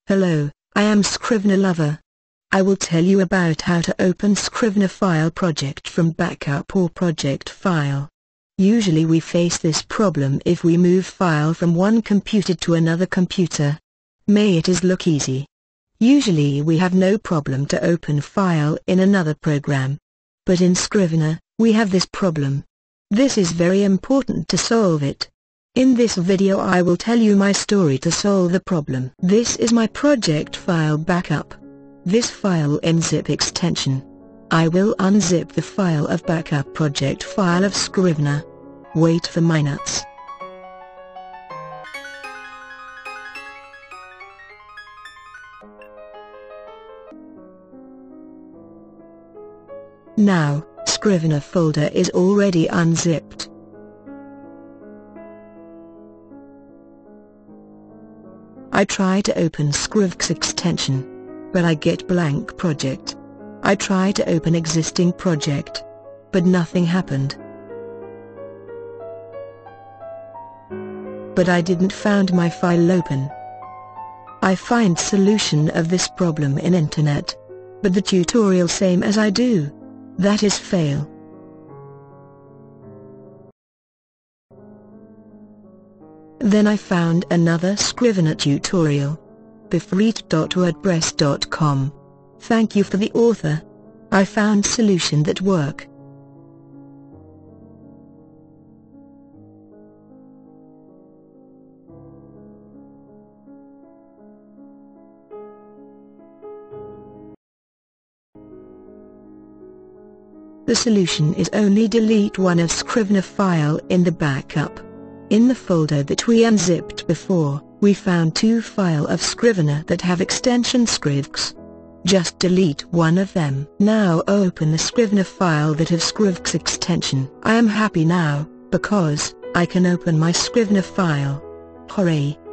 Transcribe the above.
Hello, I am Scrivener Lover. I will tell you about how to open Scrivener file project from backup or project file. Usually we face this problem if we move file from one computer to another computer. May it is look easy. Usually we have no problem to open file in another program. But in Scrivener, we have this problem. This is very important to solve it. In this video I will tell you my story to solve the problem. This is my project file backup. This file unzip extension. I will unzip the file of backup project file of Scrivener. Wait for minutes. Now, Scrivener folder is already unzipped. I try to open scrivener extension, but I get blank project. I try to open existing project, but nothing happened. But I didn't found my file open. I find solution of this problem in internet, but the tutorial same as I do. That is fail. Then I found another Scrivener tutorial. befreet.wordpress.com. Thank you for the author. I found solution that work. The solution is only delete one of Scrivener file in the backup. In the folder that we unzipped before, we found two files of Scrivener that have extension scrivex. Just delete one of them. Now open the Scrivener file that have scrivex extension. I am happy now, because I can open my Scrivener file. Hooray!